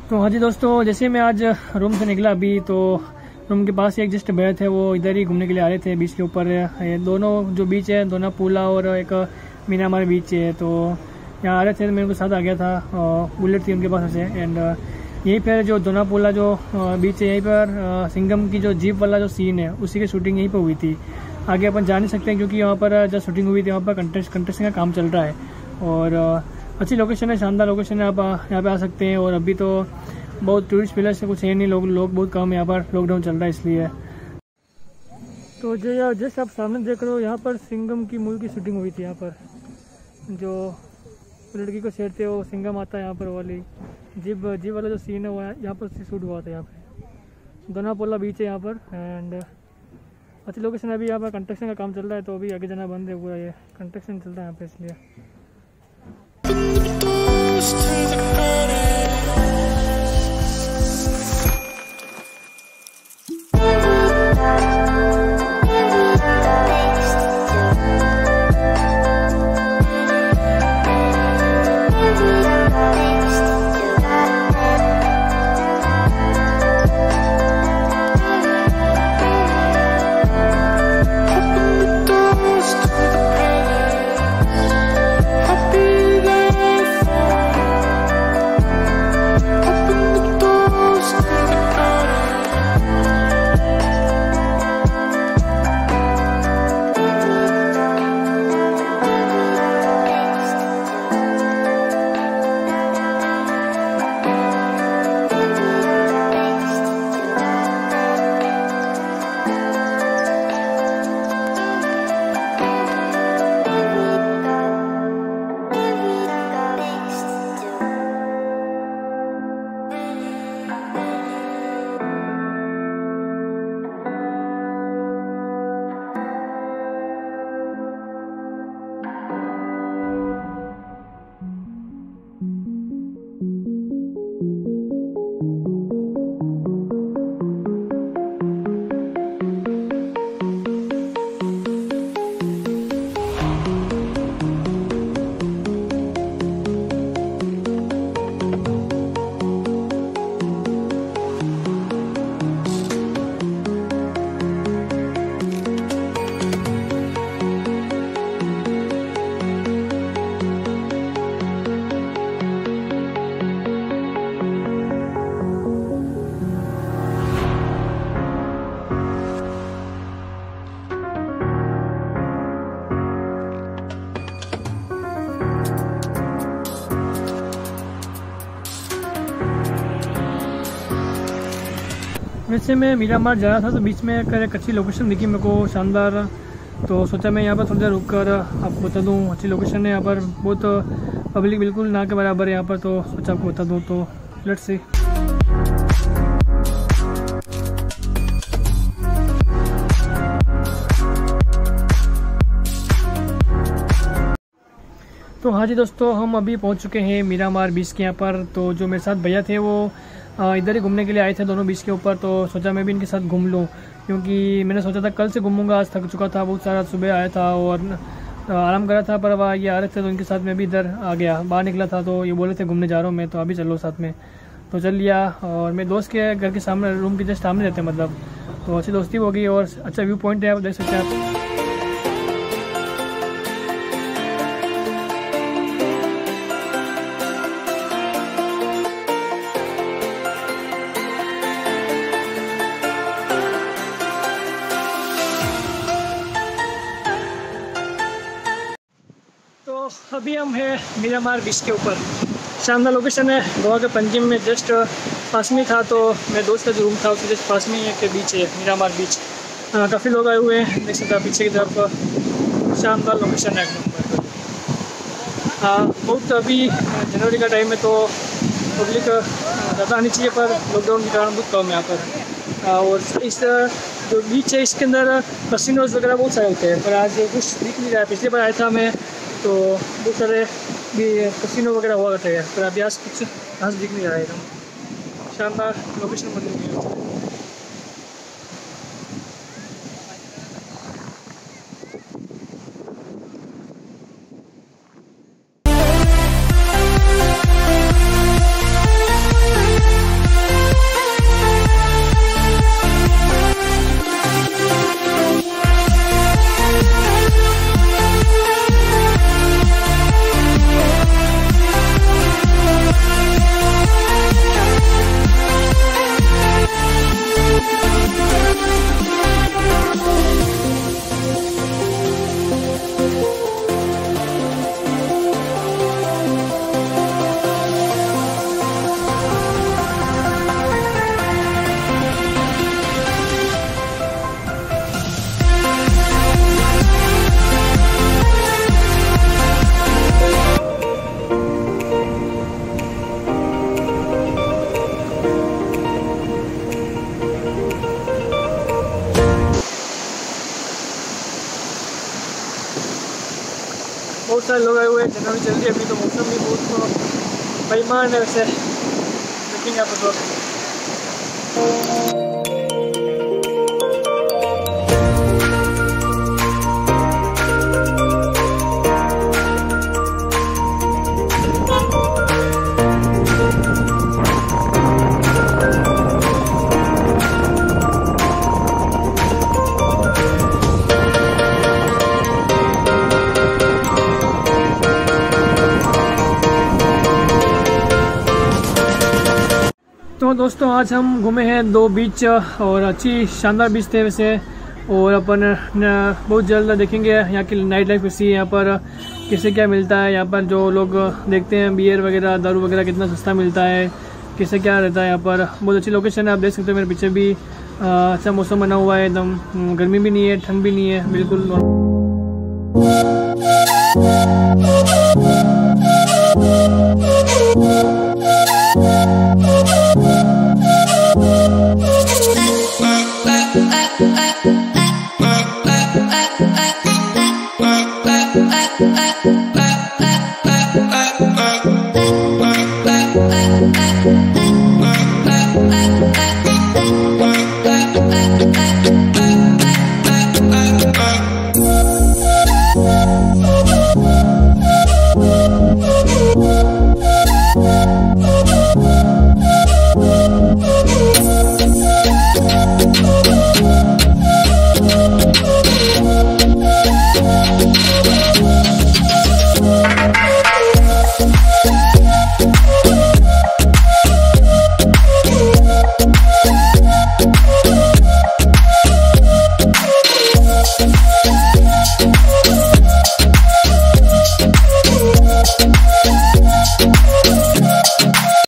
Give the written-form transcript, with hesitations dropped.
तो हाँ जी दोस्तों, जैसे मैं आज रूम से निकला अभी, तो रूम के पास ही एक जस्ट भैया थे, वो इधर ही घूमने के लिए आ रहे थे बीच के ऊपर। ये दोनों जो बीच है, दोना पुला और एक मीनामार बीच है, तो यहाँ आ रहे थे। तो मेरे को साथ आ गया था, बुलेट थी उनके पास से। एंड यहीं पर जो दोना पुला जो बीच है, यहीं पर सिंघम की जो जीप वाला जो सीन है, उसी की शूटिंग यहीं पर हुई थी। आगे अपन जा नहीं सकते हैं क्योंकि यहाँ पर जब शूटिंग हुई थी वहाँ पर कंस्ट्रक्शन का काम चल रहा है। और अच्छी लोकेशन है, शानदार लोकेशन है, आप यहाँ पे आ सकते हैं। और अभी तो बहुत टूरिस्ट प्लेस से कुछ है नहीं, लोग बहुत कम है यहाँ पर, लॉकडाउन चल रहा है इसलिए। तो जो जस्ट आप सामने देख रहे हो, यहाँ पर सिंघम की मूवी की शूटिंग हुई थी। यहाँ पर जो लड़की को छेड़ते वो सिंघम आता है यहाँ पर, वाली जीप वाला जो सीन है वो यहाँ पर शूट हुआ था। यहाँ पे दोनापोला बीच है यहाँ पर। एंड अच्छी लोकेशन है। अभी यहाँ पर कंस्ट्रक्शन का काम चल रहा है, तो अभी आगे जाना बंद है, पूरा ये कंस्ट्रक्शन चल रहा है यहाँ पे, इसलिए। वैसे मैं मीरामार जा रहा था, तो बीच में एक अच्छी लोकेशन दिखी मेरे को, शानदार। तो सोचा मैं यहाँ पर थोड़ी देर रुक कर आपको बता दूँ। अच्छी लोकेशन है यहाँ पर, बहुत पब्लिक बिल्कुल ना के बराबर है यहाँ पर, तो सोचा आपको बता दूँ। तो लेट्स सी। तो हाँ जी दोस्तों, हम अभी पहुँच चुके हैं मीरामार बीच के यहाँ पर। तो जो मेरे साथ भैया थे वो इधर ही घूमने के लिए आए थे, दोनों बीच के ऊपर। तो सोचा मैं भी इनके साथ घूम लूँ, क्योंकि मैंने सोचा था कल से घूमूंगा, आज थक चुका था बहुत सारा, सुबह आया था और आराम करा था। पर अब ये आ रहे थे तो इनके साथ मैं भी इधर आ गया, बाहर निकला था। तो ये बोले थे घूमने जा रहा हूँ मैं, तो अभी चलो साथ में। तो चल लिया। और मेरे दोस्त के घर के सामने, रूम के जस्ट सामने रहते हैं मतलब, तो अच्छी दोस्ती हो गई और अच्छा व्यू पॉइंट है, आप देख सकते हैं आप। अभी हम हैं मीरामार बीच के ऊपर। शानदार लोकेशन है, गोवा के पंजिम में जस्ट पास में था। तो मेरे दोस्त का जो रूम था उसके जस्ट पास में ही एक बीच है, मीरामार बीच। काफ़ी लोग आए हुए हैं, देख सकते हैं पीछे की तरफ। शानदार लोकेशन है एकदम। बहुत अभी जनवरी का टाइम है, तो पब्लिक ज़्यादा आनी चाहिए, पर लॉकडाउन के कारण बहुत कम है यहाँ पर। और इस जो बीच है इसके अंदर कसिनोज वगैरह बहुत सारे होते हैं, पर आज कुछ दिख नहीं रहा है। पिछली बार आया था मैं, तो बहुत सारे भी कसिनो वगैरह हुआ करते हैं, पर अभी आज कुछ खास दिख नहीं रहा है। एकदम शानदार लोकेशन बनी हुई है। सारे लोग आए हुए हैं। जनवरी चल रही है अभी, तो मौसम भी बहुत बेईमान है वैसे, देखेंगे आप लोग। तो दोस्तों आज हम घूमे हैं 2 बीच और अच्छी शानदार बीच थे वैसे, और अपन बहुत जल्द देखेंगे यहाँ की नाइट लाइफ कैसी है, यहाँ पर कैसे क्या मिलता है, यहाँ पर जो लोग देखते हैं बियर वगैरह दारू वगैरह कितना सस्ता मिलता है, कैसे क्या रहता है यहाँ पर। बहुत अच्छी लोकेशन है, आप देख सकते हो मेरे पीछे भी अच्छा मौसम बना हुआ है, एकदम गर्मी भी नहीं है ठंड भी नहीं है, बिल्कुल। I